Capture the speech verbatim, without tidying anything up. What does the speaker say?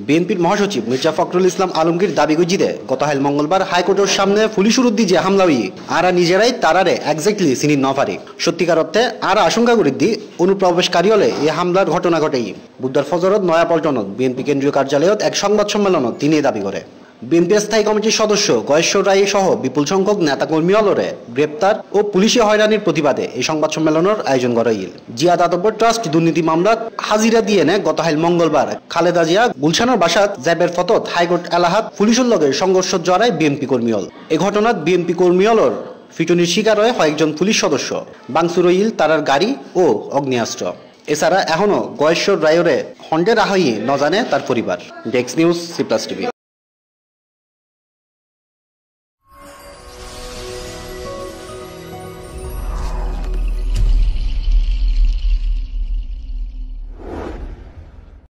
বিএনপির মহাসচিব মির্জা ফখরুল ইসলাম আলমগীর দাবি গজিদে গতকাল মঙ্গলবার হাইকোর্টের সামনে পুলিশ উদ্দি যে হামলা হই আরা নিজেরাই তারারে একজাক্টলি চিনি ন পারে সত্যিকার অর্থে আর আশঙ্কা করি দি অনুপ্রবেশকারী হলে এই হামলার ঘটনা ঘটেই বুধবার ফজরত নয়াপল্টনত বিএনপি কেন্দ্রীয় কার্যালয়ত এক সংবাদ সম্মেলনত তিনি দাবি করে বিএনপি স্থায়ী কমিটির সদস্য গয়েশ্বর রায় সহ বিপুল সংখ্যক নেতাকর্মী অলরে গ্রেপ্তার ও পুলিশি হয়রানির প্রতিবাদে এই সংবাদ সম্মেলনের আয়োজন করা হইল জিয়া দাতব্য ট্রাস্ট দুর্নীতি মামলাত হাজিরা দিয়ে নে গতকাল মঙ্গলবার খালেদা জিয়া গুলশানের বাসাত জ্যাবের ফতত হাইকোর্ট এলাহাত পুলিশের লগে সংঘর্ষ জড়ায় বিএনপি কর্মী হল এই ঘটনাত বিএনপি কর্মী অলর ফিটুনির শিকার হয় কয়েকজন পুলিশ সদস্য বাংসুর হইল তারার গাড়ি ও অগ্নিয়াস্ত্র এছাড়া এখনো গয়েশ্বর রায়রে হন্ডে রাহই নজানে তার পরিবার desk news C plus TV.